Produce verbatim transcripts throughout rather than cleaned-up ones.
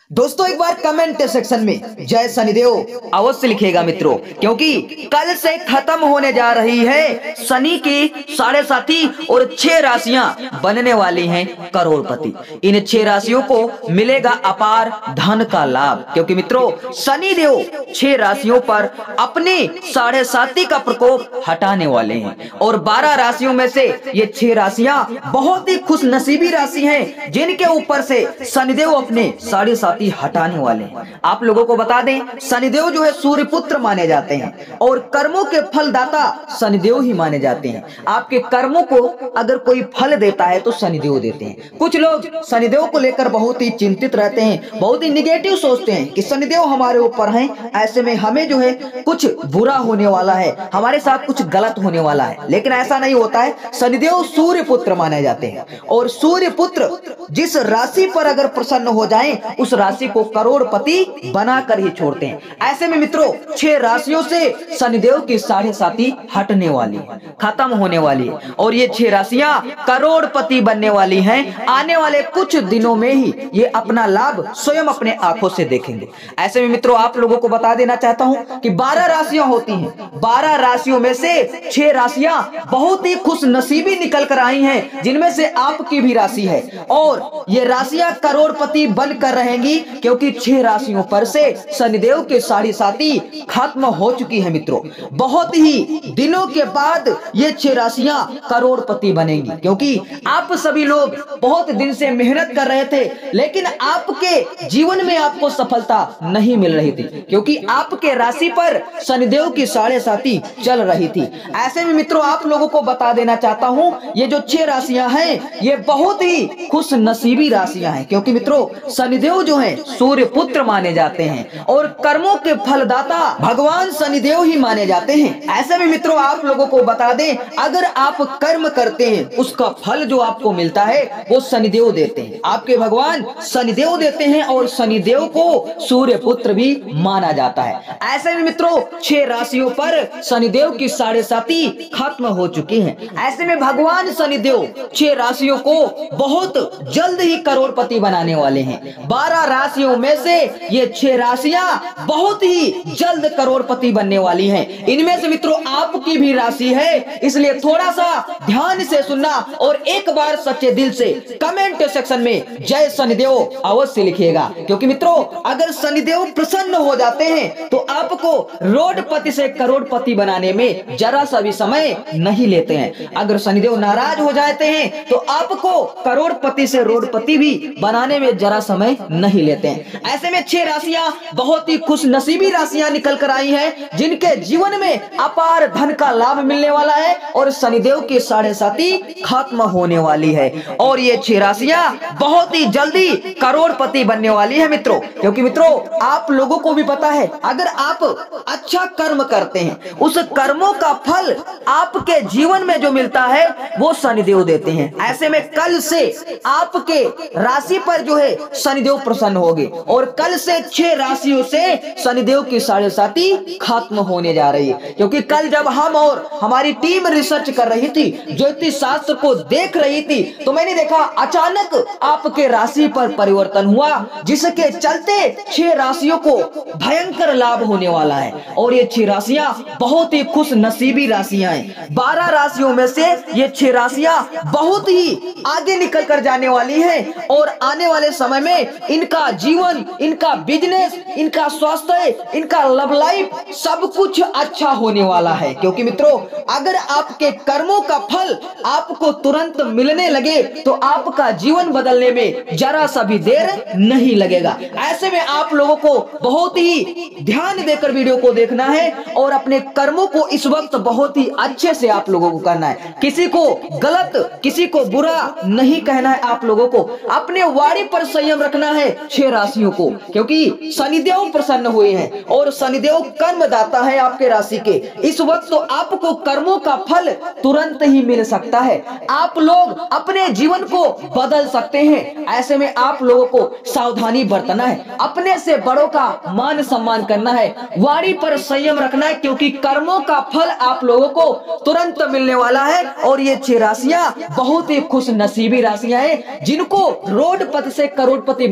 दोस्तों एक बार कमेंट सेक्शन में जय शनिदेव अवश्य लिखेगा मित्रों, क्योंकि कल से खत्म होने जा रही है शनि की साढ़े साथी और छह राशियां बनने वाली हैं करोड़पति। इन छह राशियों को मिलेगा अपार धन का लाभ, क्योंकि मित्रों शनि देव छह राशियों पर अपने साढ़े साथी का प्रकोप हटाने वाले हैं और बारह राशियों में से ये छह राशियां बहुत ही खुश नसीबी राशि हैं, जिनके ऊपर से शनिदेव अपने साढ़े साथी हटाने वाले हैं। आप लोगों को बता दें, शनिदेव जो है सूर्य पुत्र माने जाते हैं और कर्मों के फलदाता शनिदेव ही माने जाते हैं। आपके कर्मों को अगर कोई फल देता है तो शनिदेव देते हैं। कुछ लोग शनिदेव को लेकर बहुत ही चिंतित रहते हैं, बहुत ही निगेटिव सोचते हैं कि शनिदेव हमारे ऊपर हैं, ऐसे में हमें जो है कुछ बुरा होने वाला है, हमारे साथ कुछ गलत होने वाला है। लेकिन ऐसा नहीं होता है। शनिदेव सूर्य पुत्र माने जाते हैं और सूर्य पुत्र जिस राशि पर अगर प्रसन्न हो जाएं, उस राशि को करोड़पति बनाकर ही छोड़ते हैं। ऐसे में मित्रों छह राशियों से शनिदेव की साढ़े साथी हटने वाली है, खत्म होने वाली है और ये छह राशियां करोड़पति बनने वाली हैं। आने वाले कुछ दिनों में ही ये अपना लाभ स्वयं अपने आंखों से देखेंगे। ऐसे में मित्रों आप लोगों को बता देना चाहता हूं कि बारह राशियां होती हैं। बारह राशियों में से छह राशियां बहुत ही खुश नसीबी निकल कर आई हैं, जिनमें से आपकी भी राशि है और ये राशियां करोड़पति बनकर रहेंगी, क्योंकि छह राशियों पर से शनिदेव के साढ़े साथी खत्म हो चुकी है। मित्रों बहुत ही दिनों के बाद ये छह राशियां करोड़पति बनेंगी, क्योंकि आप सभी लोग बहुत दिन से मेहनत कर रहे थे, लेकिन आपके जीवन में आपको सफलता नहीं मिल रही थी, क्योंकि आपके राशि पर शनिदेव की साढ़े साथी चल रही थी। ऐसे में मित्रों आप लोगों को बता देना चाहता हूं, ये जो छह राशियां हैं ये बहुत ही खुश नसीबी राशियां हैं, क्योंकि मित्रों शनिदेव जो है सूर्य पुत्र माने जाते हैं और कर्मों के फलदाता भगवान शनिदेव ही माने जाते हैं। ऐसे में मित्रों आप लोगों को बता दें, अगर आप कर्म करते हैं उसका फल जो आपको मिलता है वो शनिदेव देते हैं, आपके भगवान शनिदेव देते हैं और शनिदेव को सूर्य पुत्र भी माना जाता है। ऐसे में मित्रों छह राशियों पर शनिदेव की साढ़े साथी खत्म हो चुकी है। ऐसे में भगवान शनिदेव छह राशियों को बहुत जल्द ही करोड़पति बनाने वाले हैं। बारह राशियों में से ये छह राशियां बहुत ही जल्द करोड़पति बनने वाली हैं। इनमें से मित्रों आपकी भी राशि है, इसलिए थोड़ा सा ध्यान से सुनना और एक बार सच्चे दिल से कमेंट सेक्शन में जय शनिदेव अवश्य लिखिएगा, क्योंकि मित्रों अगर शनिदेव प्रसन्न हो जाते हैं तो आपको रोडपति से करोड़पति बनाने में जरा सा भी समय नहीं लेते हैं। अगर शनिदेव नाराज हो जाते हैं तो आपको करोड़पति से रोडपति भी बनाने में जरा समय नहीं लेते हैं। ऐसे में छह राशियां बहुत ही खुश नसीबी राशियां निकल कर आई हैं, जिनके जीवन में अपार धन का लाभ मिलने वाला है और शनिदेव की साढ़े साथी खत्म होने वाली है और ये छह राशियां बहुत ही जल्दी करोड़पति बनने वाली है मित्रों। क्योंकि मित्रों आप लोगों को भी पता है, अगर आप अच्छा कर्म करते हैं उस कर्मों का फल आपके जीवन में जो मिलता है वो शनिदेव देते हैं। ऐसे में कल से आपके राशि पर जो है शनिदेव प्रसन्न होंगे और कल से छह राशियों से शनिदेव की साढ़े साथी खत्म होने जा रही है। क्योंकि कल जब हम और हमारी टीम रिसर्च कर रही थी, ज्योतिष शास्त्र को देख रही थी, तो मैंने देखा अचानक आपके राशि पर परिवर्तन हुआ, जिसके चलते छह राशियों को भयंकर लाभ होने वाला है और ये छह राशियां बहुत ही खुश नसीबी राशियां हैं। बारह राशियों में से ये छह राशियां बहुत ही आगे निकल कर जाने वाली हैं और आने वाले समय में इनका जीवन, इनका बिजनेस, इनका स्वास्थ्य, इनका लव लाइफ सब कुछ अच्छा होने वाला है। क्योंकि मित्रों अगर आपके कर्मों का फल आपको तुरंत मिलने लगे तो आपका जीवन बदलने में जरा सा भी देर नहीं लगेगा। ऐसे में आप लोगों को बहुत ही ध्यान देकर वीडियो को देखना है और अपने कर्मों को इस वक्त बहुत ही अच्छे से आप लोगों को करना है। किसी को गलत, किसी को बुरा नहीं कहना है। आप लोगों को अपने वाणी पर संयम रखना है छह राशियों को, क्योंकि शनिदेव प्रसन्न हुए हैं और शनिदेव कर्मदाता है आपके राशि के। इस वक्त तो आपको कर्मों का फल तुरंत ही मिल सकता है, आप लोग अपने जीवन को बदल सकते हैं। ऐसे में आप लोगों को सावधानी बरतना है, अपने से बड़ों का मान सम्मान करना है, वाणी पर संयम रखना है, क्योंकि कर्मों का फल आप लोगों को तुरंत मिलने वाला है। और ये छह राशियां बहुत ही खुश नसीबी राशियां हैं, जिनको रोडपति से करोड़पति बनने में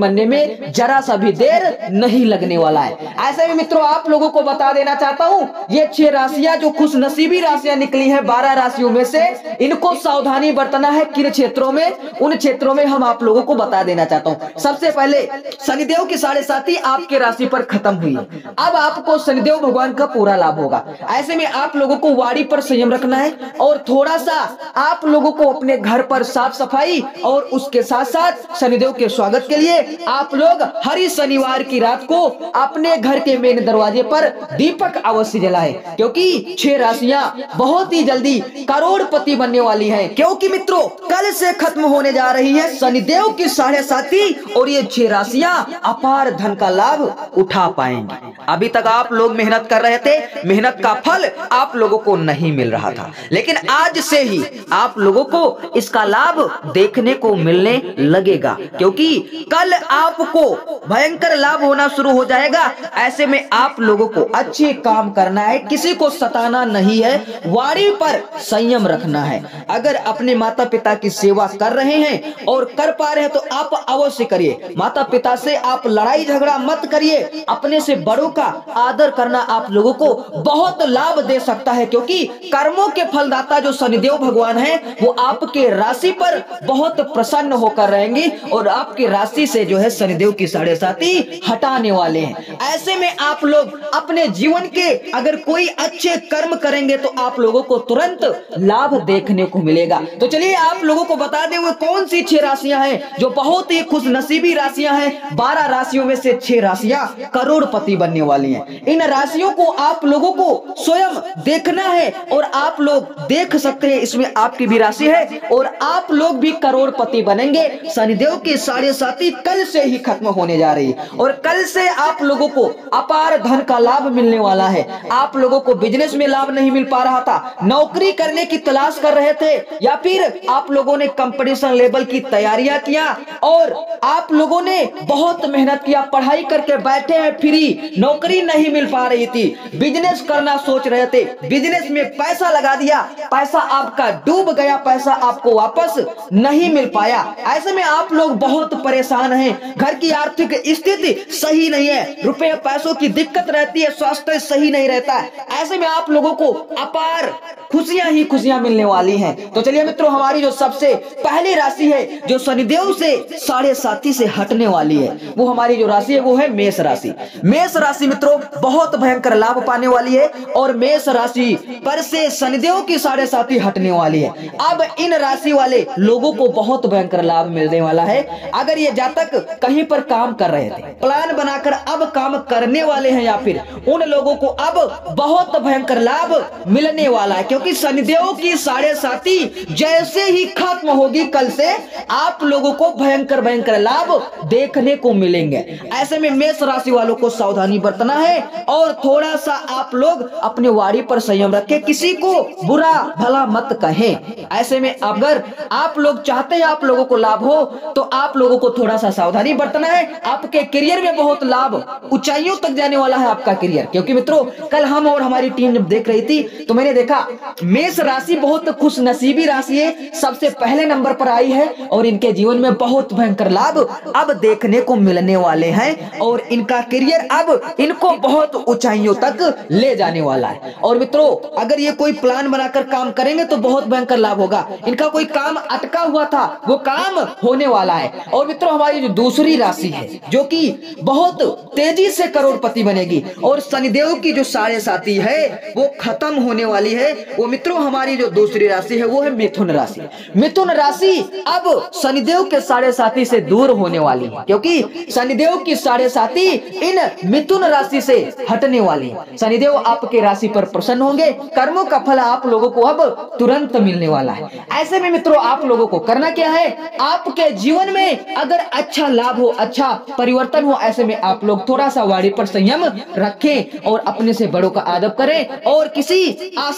में जरा सा भी देर नहीं लगने वाला है। ऐसे में मित्रों आप लोगों को बता देना चाहता हूं, ये छह राशियां जो खुश नसीबी राशियां निकली हैं बारह राशियों में से, इनको सावधानी बरतना है किन क्षेत्रों में, उन क्षेत्रों में हम आप लोगों को बता देना चाहता हूं। सबसे पहले शनिदेव की साढ़े साती आपके राशि पर खत्म हुई, अब आपको शनिदेव भगवान का पूरा लाभ होगा। ऐसे में आप लोगों को वाणी पर संयम रखना है और थोड़ा सा आप लोगों को अपने घर पर साफ सफाई और उसके साथ साथ शनिदेव के स्वागत के लिए आप लोग हर शनिवार की रात को अपने घर के मेन दरवाजे पर दीपक अवश्य जलाएं, क्योंकि छह राशियां बहुत ही जल्दी करोड़पति बनने वाली हैं। क्योंकि मित्रों कल से खत्म होने जा रही है शनिदेव की साढ़े साती और ये छह राशियां अपार धन का लाभ उठा पाएंगी। अभी तक आप लोग मेहनत कर रहे थे, मेहनत का फल आप लोगों को नहीं मिल रहा था, लेकिन आज से ही आप लोगों को इसका लाभ देखने को मिलने लगेगा, क्योंकि कल आपको भयंकर लाभ होना शुरू हो जाएगा। ऐसे में आप लोगों को अच्छे काम करना है, किसी को सताना नहीं है, वाणी पर संयम रखना है। अगर अपने माता पिता की सेवा कर रहे हैं और कर पा रहे हैं तो आप अवश्य करिए। माता पिता से आप लड़ाई झगड़ा मत करिए, अपने से बड़ों का आदर करना आप लोगों को बहुत लाभ दे सकता है, क्योंकि कर्मों के फलदाता जो शनिदेव भगवान है वो आपके राशि पर बहुत प्रसन्न होकर रहेंगे और आपकी राशि से जो है शनिदेव की साढ़े साती हटाने वाले हैं। ऐसे में आप लोग अपने जीवन के अगर कोई अच्छे कर्म करेंगे तो आप लोगों को तुरंत लाभ देखने को मिलेगा। तो चलिए आप लोगों को बता दें वो कौन सी छह राशियां हैं जो बहुत ही खुश नसीबी राशियां हैं। बारह राशियों में से छह राशियां करोड़पति बनने वाली हैं। इन राशियों को आप लोगों को स्वयं देखना है और आप लोग देख सकते हैं इसमें आपकी भी राशि है और आप लोग भी करोड़पति बनेंगे। शनिदेव की साढ़े साती कल से ही खत्म होने जा रही है और कल से आप लोगों को अपार धन का लाभ मिलने वाला है। आप लोगों को बिजनेस में लाभ नहीं मिल पा रहा था, नौकरी करने की तलाश कर रहे थे, या फिर आप लोगों ने कंपटीशन लेवल की तैयारियां किया और आप लोगों ने बहुत मेहनत किया, पढ़ाई करके बैठे हैं फ्री, नौकरी नहीं मिल पा रही थी, बिजनेस करना सोच रहे थे, बिजनेस में पैसा लगा दिया, पैसा आपका डूब गया, पैसा आपको वापस नहीं मिल पाया। ऐसे में आप लोग बहुत परेशान हैं, घर की आर्थिक स्थिति सही नहीं है, रुपए पैसों की दिक्कत रहती है, स्वास्थ्य सही नहीं रहता है। ऐसे में आप लोगों को अपार खुशियां ही खुशियां मिलने वाली हैं। तो चलिए मित्रों हमारी जो सबसे पहली राशि है जो शनिदेव से साढ़े साती से हटने वाली है वो हमारी जो राशि है वो है मेष राशि। मेष राशि मित्रों बहुत भयंकर लाभ पाने वाली है और मेष राशि पर से शनिदेव की साढ़े साती हटने वाली है। अब इन राशि वाले लोगों को बहुत भयंकर लाभ मिलने वाला है। अगर ये जातक कहीं पर काम कर रहे थे, प्लान बनाकर अब काम करने वाले हैं, या फिर उन लोगों को अब बहुत भयंकर लाभ मिलने वाला है, क्योंकि शनिदेव की साढ़े साती जैसे ही खत्म होगी कल से आप लोगों को भयंकर भयंकर लाभ देखने को मिलेंगे। ऐसे में मेष राशि वालों को सावधानी बरतना है और थोड़ा सा आप लोग अपने वाणी पर संयम रखें, किसी को बुरा भला मत कहें। ऐसे में अगर आप लोग चाहते हैं आप लोगों को लाभ हो तो आप लोगों को थोड़ा सा सावधानी बरतना है। आपके करियर में बहुत लाभ, ऊंचाइयों तक जाने वाला है आपका करियर, क्योंकि मित्रों कल हम और हमारी टीम जब देख रही थी तो मैंने देखा मेष राशि बहुत खुश नसीबी राशि है, सबसे पहले नंबर पर आई है और इनके जीवन में बहुत भयंकर लाभ अब देखने को मिलने वाले हैं और इनका करियर अब इनको बहुत ऊंचाइयों तक ले जाने वाला है। और मित्रों अगर ये कोई प्लान बनाकर काम करेंगे तो बहुत भयंकर लाभ होगा। इनका कोई काम अटका हुआ था वो काम होने वाला है। और मित्रों हमारी जो दूसरी राशि है जो कि बहुत तेजी से करोड़पति बनेगी और शनिदेव की जो साढ़े साती है वो खत्म होने वाली है, वो मित्रों हमारी जो दूसरी राशि है वो है मिथुन राशि। मिथुन राशि अब शनिदेव के साढ़े साती से दूर होने वाली है, क्योंकि शनिदेव की साढ़े साती इन मिथुन राशि से हटने वाली है। शनिदेव आपके राशि पर प्रसन्न होंगे, कर्मों का फल आप लोगों को अब तुरंत मिलने वाला है। ऐसे में मित्रों आप लोगों को करना क्या है, आपके जीवन में अगर अच्छा लाभ हो, अच्छा परिवर्तन हो, ऐसे में आप लोग थोड़ा सा वाणी पर संयम रखें और अपने से बड़ों का आदर करें और किसी असहाय लोगों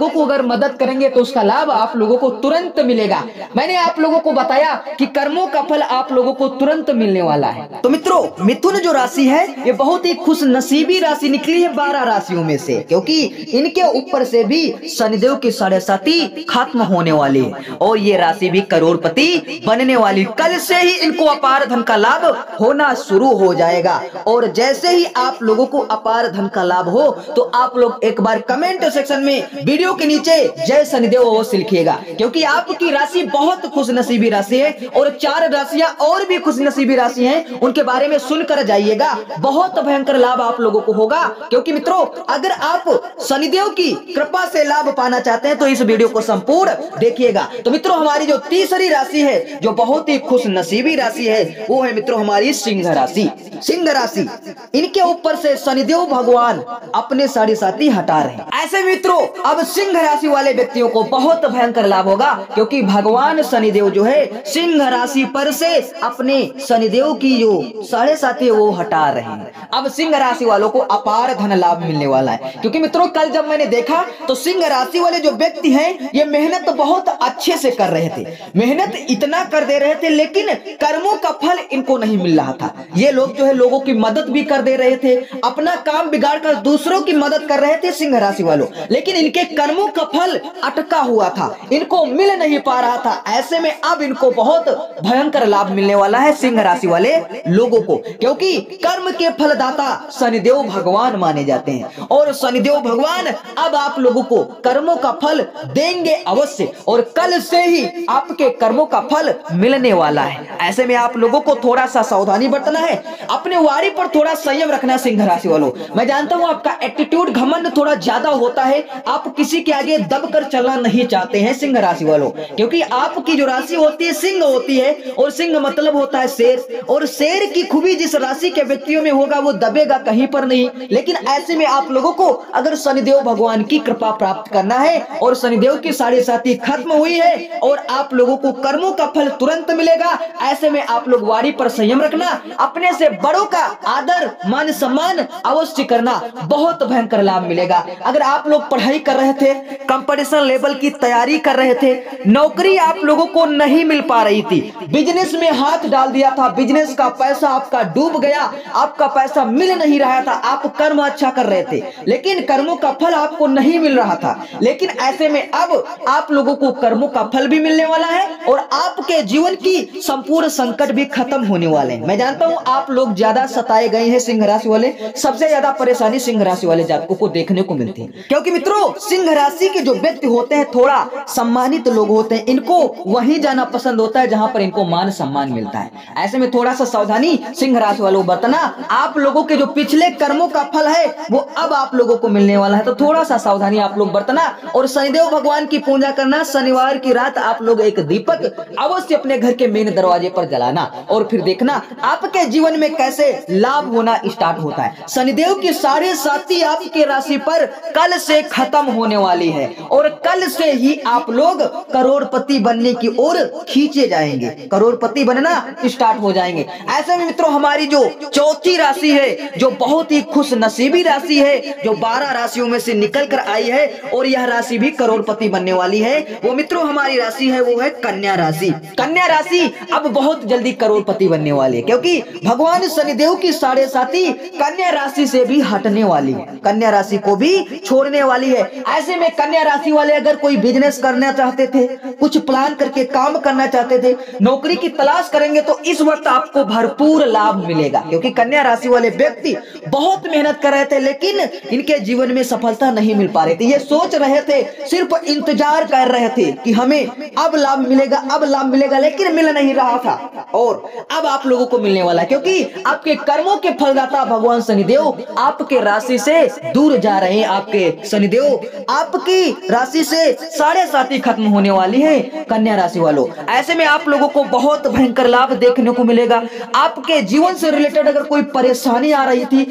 लोगों को अगर मदद करेंगे तो उसका लाभ आप लोगों को तुरंत मिलेगा। मैंने आप लोगों को बताया कि कर्मों का फल आप लोगों को तुरंत मिलने वाला है। तो मित्रों, मिथुन जो राशि है ये बहुत ही खुश नसीबी राशि निकली है बारह राशियों में से, क्योंकि इनके ऊपर से भी शनिदेव की साढ़े साथी खत्म होने वाली है और ये राशि भी करोड़पति बनने वाली। कल से ही इनको अपार धन का लाभ होना शुरू हो जाएगा और जैसे ही आप लोगों को अपार धन का लाभ हो तो आप लोग एक बार कमेंट सेक्शन में वीडियो के नीचे जय शनिदेव अवश्य लिखिएगा, क्योंकि आपकी राशि बहुत खुश नसीबी राशि है और चार राशियां और भी खुश नसीबी राशि हैं, उनके बारे में सुनकर जाइएगा। बहुत भयंकर लाभ आप लोगों को होगा, क्योंकि मित्रों अगर आप शनिदेव की कृपा से लाभ पाना चाहते हैं तो इस वीडियो को संपूर्ण देखिएगा। तो मित्रों हमारी जो तीसरी राशि है जो बहुत ही खुश नसीबी राशि है वो है मित्रों हमारी सिंह राशि। सिंह राशि, इनके ऊपर से शनिदेव भगवान अपने साढ़े साथी हटा रहे हैं। ऐसे मित्रों अब सिंह राशि वाले व्यक्तियों को बहुत भयंकर लाभ होगा, क्योंकि भगवान शनिदेव जो है सिंह राशि पर से अपने शनिदेव की जो साढ़े साथी है वो हटा रहे हैं। अब सिंह राशि वालों को अपार धन लाभ मिलने वाला है, क्योंकि मित्रों कल जब मैंने देखा तो सिंह राशि वाले जो व्यक्ति हैं ये मेहनत बहुत अच्छे से कर रहे थे, मेहनत इतना कर दे रहे थे, लेकिन कर्मों का फल इनको नहीं मिल रहा था। ये लोग जो है लोगों की मदद भी कर दे रहे थे, अपना काम बिगाड़ कर दूसरों की मदद कर रहे थे सिंह राशि वालों, लेकिन इनके कर्मों का फल अटका हुआ था, इनको मिल नहीं पा रहा था। ऐसे में अब इनको बहुत भयंकर लाभ मिलने वाला है सिंह राशि वाले लोगों को, क्योंकि कर्म के फलदाता शनिदेव भगवान माने जाते हैं और शनिदेव भगवान अब आप लोगों को कर्मों का फल देंगे अवश्य और कल से ही आपके कर्मों का फल मिलने वाला है। ऐसे में आप लोगों को थोड़ा सा सावधानी बरतना है, अपने वाणी पर थोड़ा संयम रखना सिंह राशि वालों। मैं जानता हूं आपका एटीट्यूड घमंड थोड़ा ज्यादा होता है, आप किसी के आगे दबकर चलना नहीं चाहते हैं सिंह राशि वालों, क्योंकि आपकी जो राशि होती है सिंह होती है और सिंह मतलब होता है शेर, और शेर की खूबी जिस राशि के व्यक्तियों में होगा वो दबेगा कहीं पर नहीं। लेकिन ऐसे में आप लोगों को अगर शनिदेव भगवान की कृपा प्राप्त करना है और शनिदेव की साढ़े साथी खत्म हुई है और आप लोगों को कर्मों का फल तुरंत मिलेगा, ऐसे में आप लोग वाणी पर संयम रखना, अपने से बड़ों का आदर मान सम्मान अवश्य करना, बहुत भयंकर लाभ मिलेगा। अगर आप लोग पढ़ाई कर रहे थे, कंपटीशन लेवल की तैयारी कर रहे थे, नौकरी आप लोगों को नहीं मिल पा रही थी, बिजनेस में हाथ डाल दिया था, बिजनेस का पैसा आपका डूब गया, आपका पैसा मिल नहीं रहा था, आप कर्म अच्छा कर रहे थे लेकिन कर्मों का फल आपको नहीं मिल रहा था, लेकिन ऐसे में अब आप लोगों को कर्मों का फल भी मिलने वाला है और आपके जीवन की संपूर्ण संकट भी खत्म होने वाले हैं। मैं जानता हूं आप लोग ज्यादा सताए गए हैं सिंह राशि वाले, सबसे ज्यादा परेशानी सिंह राशि वाले जातकों को देखने को मिलती है, क्योंकि मित्रों सिंह राशि के जो व्यक्ति होते हैं थोड़ा सम्मानित लोग होते हैं, इनको वहीं जाना पसंद होता है जहां पर इनको मान सम्मान मिलता है। ऐसे में थोड़ा सा सावधानी सिंह राशि वालों बरतना, आप लोगों के जो पिछले कर्मों का फल है वो अब आप लोगों को मिलने वाला है, तो थोड़ा सा सावधानी आप लोग बरतना और शनिदेव भगवान की पूजा करना। शनिवार की रात आप लोग एक दीपक अवश्य अपने घर के मेन दरवाजे पर जलाना और फिर देखना आपके जीवन में कैसे लाभ होना स्टार्ट होता है। शनिदेव की साढ़े साथी आपके राशि पर कल से खत्म होने वाली है और कल से ही आप लोग करोड़पति बनने की ओर खींचे जाएंगे, करोड़पति बनना स्टार्ट हो जाएंगे। ऐसे में मित्रों हमारी जो चौथी राशि है जो बहुत ही खुश नसीबी राशि है, जो बारह राशियों में से निकल कर आई है और यह राशि भी करोड़पति बनने वाली है, वो मित्रों हमारी राशि है वो है कन्या राशि। कन्या राशि अब बहुत जल्दी करोड़पति बनने वाली है, क्योंकि भगवान शनिदेव की साढ़े साथी कन्या राशि से भी हटने वाली है, कन्या राशि को भी छोड़ने वाली है। ऐसे में कन्या राशि वाले अगर कोई बिजनेस करना चाहते थे, कुछ प्लान करके काम करना चाहते थे, नौकरी की तलाश करेंगे तो इस वक्त आपको भरपूर लाभ मिलेगा, क्योंकि कन्या राशि वाले व्यक्ति बहुत मेहनत कर रहे थे लेकिन इनके जीवन में सफलता नहीं मिल पा रही थी। ये सोच रहे थे, सिर्फ इंतजार कर रहे थे कि हमें अब लाभ मिलेगा, अब लाभ मिलेगा, लेकिन मिल नहीं रहा था और अब आप लोगों को मिलने वाला है, क्योंकि आपके कर्मों के फलदाता भगवान शनिदेव आपके राशि से दूर जा रहे हैं। आपके शनिदेव आपकी राशि से साढ़े साथी खत्म होने वाली है कन्या राशि वालों। ऐसे में आप लोगों को बहुत भयंकर लाभ देखने को मिलेगा। आपके जीवन से रिलेटेड अगर कोई परेशानी आ रही थी,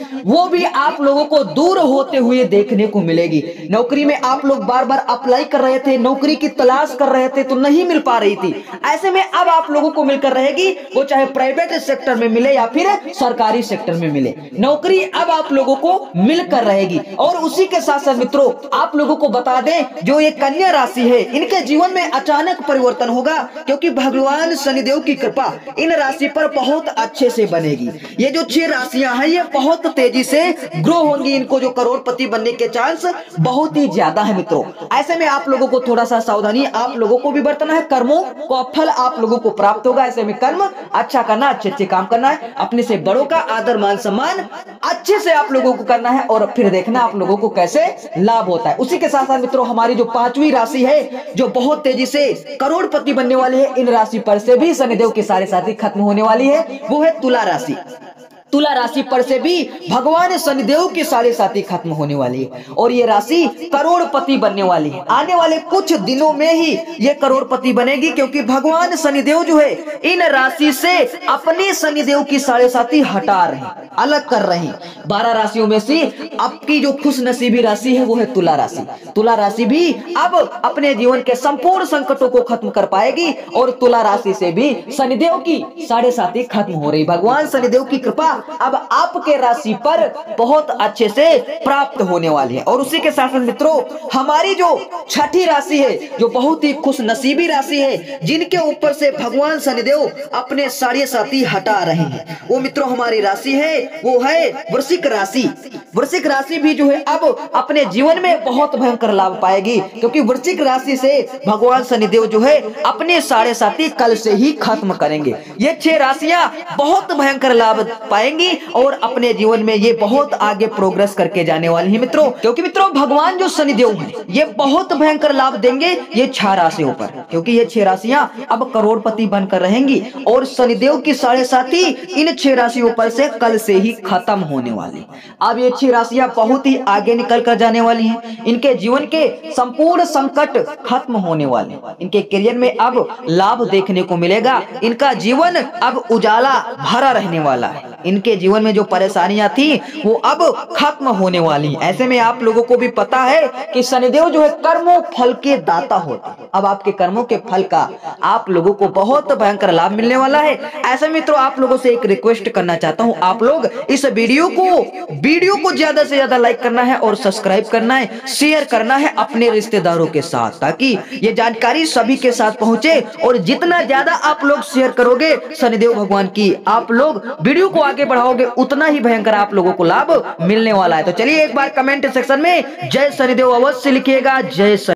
वो भी आप लोगों को दूर होते हुए देखने को मिलेगी। नौकरी में आप लोग बार बार अप्लाई कर रहे थे, नौकरी की तलाश कर रहे थे तो नहीं मिल पा रही थी, ऐसे में अब आप लोगों को मिलकर रहेगी, वो चाहे प्राइवेट सेक्टर में मिले या फिर सरकारी सेक्टर में मिले, नौकरी अब आप लोगों को मिलकर रहेगी। और उसी के साथ साथ मित्रों आप लोगों को बता दें, जो ये कन्या राशि है इनके जीवन में अचानक परिवर्तन होगा, क्योंकि भगवान शनिदेव की कृपा इन राशि पर बहुत अच्छे से बनेगी। ये जो छह राशियां हैं ये बहुत तेजी से ग्रो होंगी, इनको जो करोड़पति बनने के चांस बहुत ही ज्यादा है मित्रों। ऐसे में आप लोगों को थोड़ा सा सावधानी आप लोगों को भी बरतना है, कर्मों को फल आप लोगों को प्राप्त होगा। ऐसे में कर्म अच्छा करना, अच्छे अच्छे काम करना है, अपने से बड़ों का आदर मान सम्मान अच्छे से आप लोगों को करना है और फिर देखना आप लोगों को कैसे लाभ होता है। उसी के साथ साथ मित्रों हमारी जो पांचवी राशि है जो बहुत तेजी से करोड़पति बनने वाली है, इन राशि पर से भी शनिदेव की साढ़े साथी खत्म होने वाली है, वो है तुला राशि। तुला राशि पर से भी भगवान शनिदेव की साढ़े साथी खत्म होने वाली है और ये राशि करोड़पति बनने वाली है। आने वाले कुछ दिनों में ही ये करोड़पति बनेगी, क्योंकि भगवान शनिदेव जो है इन राशि से अपने शनिदेव की साढ़े साथी हटा रहे हैं, अलग कर रहे हैं। बारह राशियों में से आपकी जो खुश नसीबी राशि है वो है तुला राशि। तुला राशि भी अब अपने जीवन के संपूर्ण संकटों को खत्म कर पाएगी और तुला राशि से भी शनिदेव की साढ़े साथी खत्म हो रही। भगवान शनिदेव की कृपा अब आपके राशि पर बहुत अच्छे से प्राप्त होने वाली है। और उसी के साथ मित्रों हमारी जो छठी राशि है जो बहुत ही खुश नसीबी राशि है, जिनके ऊपर से भगवान शनिदेव अपने साढ़े साथी हटा रहे हैं, वो मित्रों हमारी राशि है वो है वृश्चिक राशि। वृश्चिक राशि भी जो है अब अपने जीवन में बहुत भयंकर लाभ पाएगी, क्योंकि वृश्चिक राशि से भगवान शनिदेव जो है अपने साढ़े साथी कल से ही खत्म करेंगे। ये छह राशियां बहुत भयंकर लाभ पाएंगे और अपने जीवन में ये बहुत आगे प्रोग्रेस करके जाने वाली है मित्रों, क्योंकि मित्रों भगवान जो शनिदेव हैं ये बहुत भयंकर लाभ देंगे ये छह राशियों पर, क्योंकि ये छह राशियां अब करोड़पति बनकर रहेंगी और शनिदेव की साढ़े साथी इन छह राशियों पर से कल से ही खत्म होने वाली। अब ये छह राशियां बहुत ही आगे निकल कर जाने वाली हैं, इनके जीवन के संपूर्ण संकट खत्म होने वाले, इनके करियर में अब लाभ देखने को मिलेगा, इनका जीवन अब उजाला भरा रहने वाला है, इनके जीवन में जो परेशानियां थी वो अब खत्म होने वाली। ऐसे में आप लोगों को भी पता है कि शनिदेव जो है कर्मों फल के दाता होते हैं। अब आपके कर्मों के फल का आप लोगों को बहुत भयंकर लाभ मिलने वाला है। ऐसे मित्रों आप लोगों से एक रिक्वेस्ट करना चाहता हूं, आप लोग इस वीडियो को वीडियो को ज्यादा से ज्यादा लाइक करना है और सब्सक्राइब करना है, शेयर करना है अपने रिश्तेदारों के साथ, ताकि ये जानकारी सभी के साथ पहुंचे। और जितना ज्यादा आप लोग शेयर करोगे शनिदेव भगवान की आप लोग वीडियो को आगे बढ़ाओगे, उतना ही भयंकर आप लोगों को लाभ मिलने वाला है। तो चलिए एक बार कमेंट सेक्शन में जय शनिदेव अवश्य लिखिएगा। जय